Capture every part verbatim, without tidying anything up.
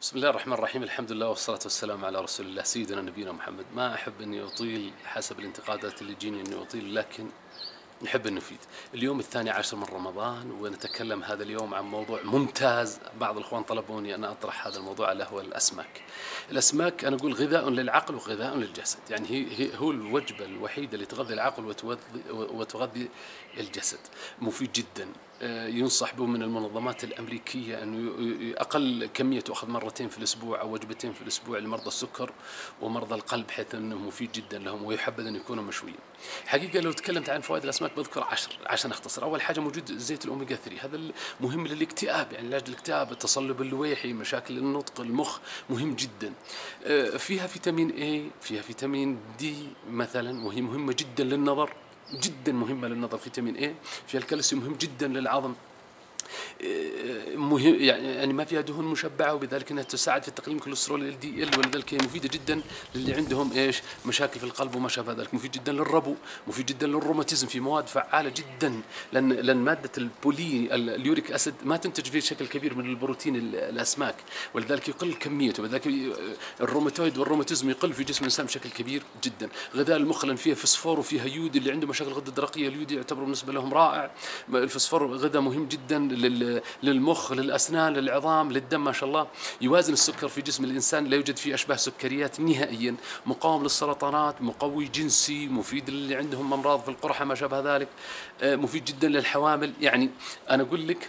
بسم الله الرحمن الرحيم. الحمد لله والصلاة والسلام على رسول الله سيدنا نبينا محمد. ما أحب أني أطيل حسب الانتقادات اللي تجيني أني أطيل، لكن نحب أن نفيد. اليوم الثاني عشر من رمضان، ونتكلم هذا اليوم عن موضوع ممتاز. بعض الأخوان طلبوني أن أطرح هذا الموضوع، اللي هو الأسماك. الأسماك أنا أقول غذاء للعقل وغذاء للجسد، يعني هي, هي هو الوجبة الوحيدة اللي تغذي العقل وتغذي, وتغذي الجسد. مفيد جدا. ينصح به من المنظمات الأمريكية أنه أقل كمية تأخذ مرتين في الأسبوع أو وجبتين في الأسبوع لمرضى السكر ومرضى القلب، حيث أنه مفيد جدا لهم ويحبذ أن يكونوا مشويين. حقيقة لو تكلمت عن فوائد الأسماك بذكر عشر عشان أختصر. أول حاجة موجود زيت الأوميجا ثلاثة، هذا مهم للاكتئاب، يعني علاج الاكتئاب، التصلب اللويحي، مشاكل النطق، المخ، مهم جدا. فيها فيتامين اي، فيها فيتامين دي مثلا، وهي مهمة جدا للنظر، جدا مهمة للنظر. فيتامين اي. فيها الكالسيوم، مهم جدا للعظم. مهم يعني ما فيها دهون مشبعه، وبذلك انها تساعد في تقليل الكوليسترول ال دي ال، ولذلك هي مفيده جدا للي عندهم ايش مشاكل في القلب وما شابه ذلك. مفيد جدا للربو، مفيد جدا للروماتيزم، في مواد فعاله جدا، لان لان ماده البولي اليوريك اسيد ما تنتج في شكل كبير من البروتين الاسماك، ولذلك يقل كميته، ولذلك الروماتويد والروماتيزم يقل في جسم الانسان بشكل كبير جدا. غذاء المخ، لان فيها فسفور وفيها يود، اللي عنده مشاكل غده درقيه اليود يعتبر بالنسبه لهم رائع. الفسفور غذاء مهم جدا للمخ، للأسنان، للعظام، للدم، ما شاء الله. يوازن السكر في جسم الإنسان، لا يوجد فيه أشباه سكريات نهائيا. مقاوم للسرطانات، مقوي جنسي، مفيد للي عندهم أمراض في القرحة ما شابه ذلك. مفيد جدا للحوامل. يعني أنا أقول لك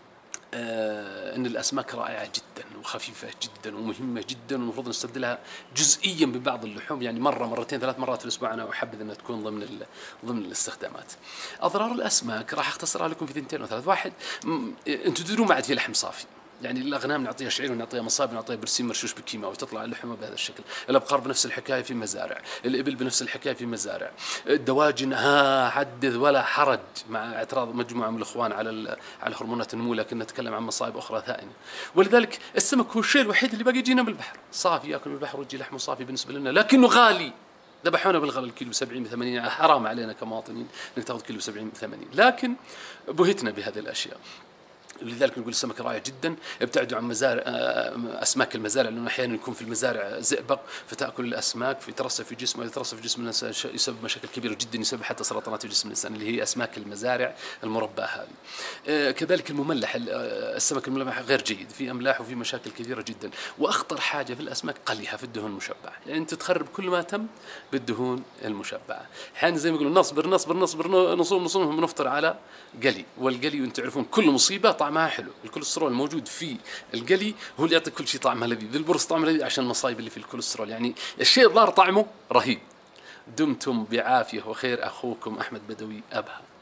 آه أن الأسماك رائعة جدا وخفيفة جدا ومهمة جدا، والمفروض نستبدلها جزئيا ببعض اللحوم، يعني مرة مرتين ثلاث مرات في الأسبوع. أنا أحبذ أنها تكون ضمن ضمن الاستخدامات. أضرار الأسماك راح أختصرها لكم في ثنتين وثلاث. واحد، أنتم تدرون ما عاد في لحم صافي، يعني الأغنام نعطيها شعير ونعطيها مصاب ونعطيها برسيم مرشوش بكيماوي وتطلع اللحمة بهذا الشكل. الأبقار بنفس الحكاية في مزارع، الإبل بنفس الحكاية في مزارع، الدواجن ها حدث ولا حرج، مع اعتراض مجموعة من الإخوان على على هرمونات النمو، لكن نتكلم عن مصائب أخرى ثانية. ولذلك السمك هو الشيء الوحيد اللي باقي يجينا من البحر صافي، يأكل من البحر ويجي لحمه صافي بالنسبة لنا، لكنه غالي. ذبحونا بالغلا الكيلو سبعين بثمانين، حرام علينا كمواطنين انك تاخذ كيلو سبعين بثمانين، لكن بهتنا بهذه الأشياء. لذلك نقول السمك رائع جدا. ابتعدوا عن مزارع اسماك المزارع، لانه احيانا يكون في المزارع زئبق فتاكل الاسماك، فيترسب في جسمه، يترسب في جسم الانسان يسبب مشاكل كبيره جدا، يسبب حتى سرطانات في جسم الانسان، اللي هي اسماك المزارع المرباه هذه. كذلك المملح، السمك المملح غير جيد، في املاح وفي مشاكل كثيره جدا. واخطر حاجه في الاسماك قليها في الدهون المشبعه، يعني انت تخرب كل ما تم بالدهون المشبعه. احيانا زي ما يقولون نصبر نصبر نصبر نصوم نصوم نفطر على قلي، والقلي وانتم تعرفون كل مصيبه طعمها حلو. الكوليسترول الموجود في القلي هو اللي يعطي كل شيء طعمه لذيذ، البرص طعمه لذيذ عشان المصايب اللي في الكوليسترول، يعني الشيء ضار طعمه رهيب. دمتم بعافيه وخير. اخوكم احمد بدوي، ابها.